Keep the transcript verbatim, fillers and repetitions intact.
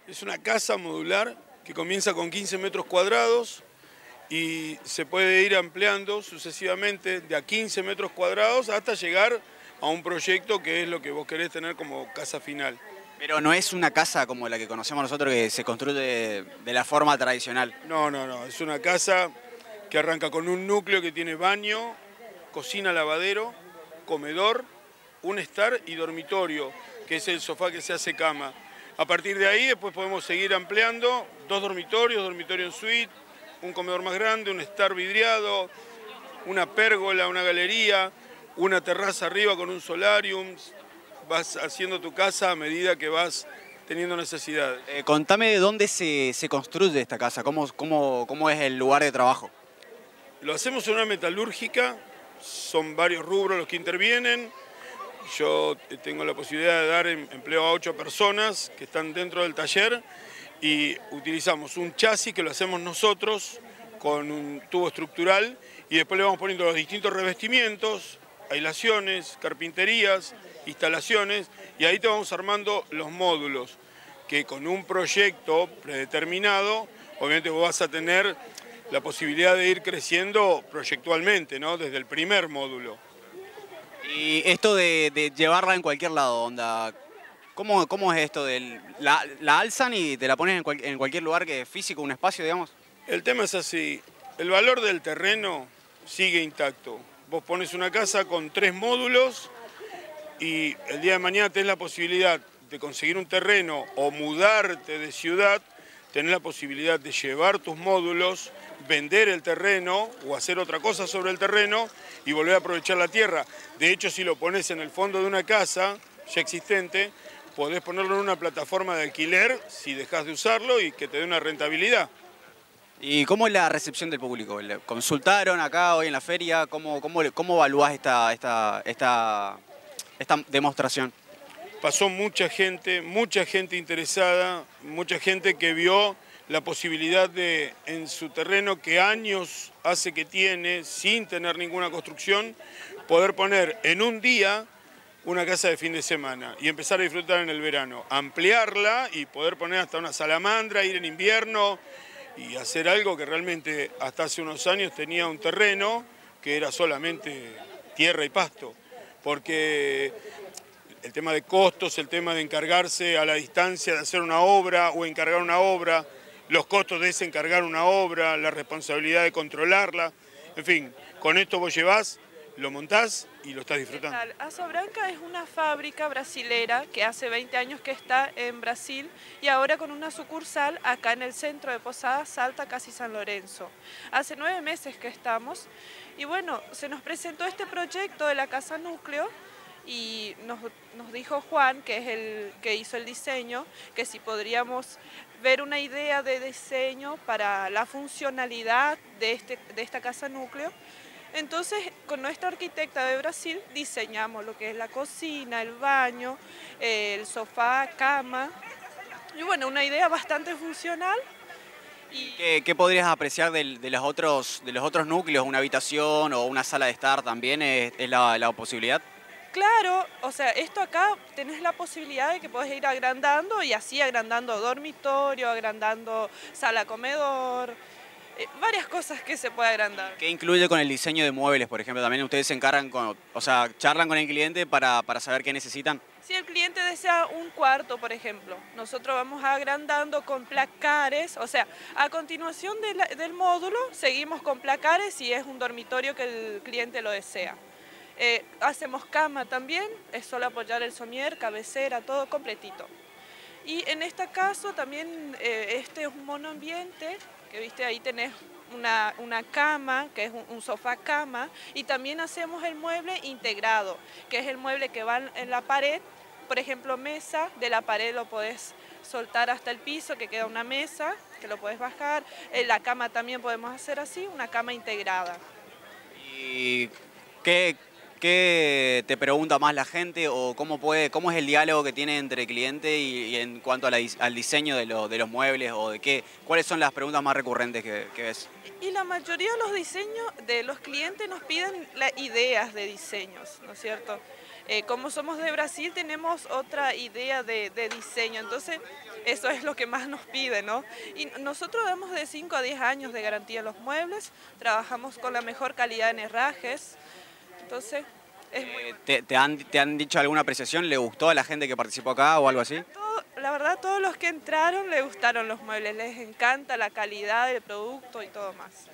Es una casa modular que comienza con quince metros cuadrados y se puede ir ampliando sucesivamente de a quince metros cuadrados hasta llegar a un proyecto que es lo que vos querés tener como casa final. Pero no es una casa como la que conocemos nosotros que se construye de la forma tradicional. No, no, no, es una casa que arranca con un núcleo que tiene baño, cocina, lavadero, comedor, un estar y dormitorio, que es el sofá que se hace cama. A partir de ahí después podemos seguir ampliando, dos dormitorios, dormitorio en suite, un comedor más grande, un estar vidriado, una pérgola, una galería, una terraza arriba con un solarium. Vas haciendo tu casa a medida que vas teniendo necesidades. Eh, contame de dónde se, se construye esta casa, cómo, cómo, cómo es el lugar de trabajo. Lo hacemos en una metalúrgica, son varios rubros los que intervienen. Yo tengo la posibilidad de dar empleo a ocho personas que están dentro del taller y utilizamos un chasis que lo hacemos nosotros con un tubo estructural y después le vamos poniendo los distintos revestimientos, aislaciones, carpinterías, instalaciones y ahí te vamos armando los módulos que con un proyecto predeterminado obviamente vos vas a tener la posibilidad de ir creciendo proyectualmente, ¿no? Desde el primer módulo. Y esto de, de llevarla en cualquier lado, onda, ¿cómo, cómo es esto? Del, la, ¿La alzan y te la pones en, cual, en cualquier lugar que es físico, un espacio, digamos? El tema es así, el valor del terreno sigue intacto. Vos pones una casa con tres módulos y el día de mañana tenés la posibilidad de conseguir un terreno o mudarte de ciudad, tenés la posibilidad de llevar tus módulos, vender el terreno o hacer otra cosa sobre el terreno y volver a aprovechar la tierra. De hecho, si lo pones en el fondo de una casa ya existente, podés ponerlo en una plataforma de alquiler si dejás de usarlo y que te dé una rentabilidad. ¿Y cómo es la recepción del público? ¿Le consultaron acá hoy en la feria? ¿Cómo, cómo, cómo evaluás esta, esta, esta, esta demostración? Pasó mucha gente, mucha gente interesada, mucha gente que vio la posibilidad de, en su terreno que años hace que tiene, sin tener ninguna construcción, poder poner en un día una casa de fin de semana y empezar a disfrutar en el verano, ampliarla y poder poner hasta una salamandra, ir en invierno y hacer algo que realmente hasta hace unos años tenía un terreno que era solamente tierra y pasto, porque el tema de costos, el tema de encargarse a la distancia de hacer una obra o encargar una obra, los costos de desencargar una obra, la responsabilidad de controlarla, en fin, con esto vos llevás, lo montás y lo estás disfrutando. Asa Branca es una fábrica brasilera que hace veinte años que está en Brasil y ahora con una sucursal acá en el centro de Posadas, Salta, casi San Lorenzo. Hace nueve meses que estamos y bueno, se nos presentó este proyecto de la Casa Núcleo y nos, nos dijo Juan, que es el que hizo el diseño, que si podríamos ver una idea de diseño para la funcionalidad de, este, de esta casa núcleo. Entonces, con nuestra arquitecta de Brasil diseñamos lo que es la cocina, el baño, el sofá, cama. Y bueno, una idea bastante funcional. Y... ¿Qué, qué podrías apreciar de, de, los otros, de los otros núcleos? ¿Una habitación o una sala de estar también es, es la, la posibilidad? Claro, o sea, esto acá tenés la posibilidad de que podés ir agrandando y así agrandando dormitorio, agrandando sala comedor, eh, varias cosas que se puede agrandar. ¿Qué incluye con el diseño de muebles, por ejemplo? ¿También ustedes se encargan, con, o sea, charlan con el cliente para, para saber qué necesitan? Si el cliente desea un cuarto, por ejemplo, nosotros vamos agrandando con placares, o sea, a continuación de la, del módulo seguimos con placares si es un dormitorio que el cliente lo desea. Eh, hacemos cama también, es solo apoyar el somier, cabecera, todo completito. Y en este caso también eh, este es un monoambiente, que viste ahí tenés una, una cama, que es un, un sofá cama, y también hacemos el mueble integrado, que es el mueble que va en la pared, por ejemplo mesa, de la pared lo podés soltar hasta el piso, que queda una mesa, que lo podés bajar, en la cama también podemos hacer así, una cama integrada. ¿Y qué...? ¿Qué te pregunta más la gente o cómo, puede, cómo es el diálogo que tiene entre el cliente y, y en cuanto a la, al diseño de, lo, de los muebles o de qué? ¿Cuáles son las preguntas más recurrentes que, que ves? Y la mayoría de los diseños de los clientes nos piden las ideas de diseños, ¿no es cierto? Eh, como somos de Brasil tenemos otra idea de, de diseño, entonces eso es lo que más nos pide, ¿no? Y nosotros damos de cinco a diez años de garantía a los muebles, trabajamos con la mejor calidad en herrajes, entonces es muy Eh, ¿te, te han, ¿Te han dicho alguna apreciación? ¿Le gustó a la gente que participó acá o algo así? todo- la verdad, todos los que entraron les gustaron los muebles, les encanta la calidad del producto y todo más.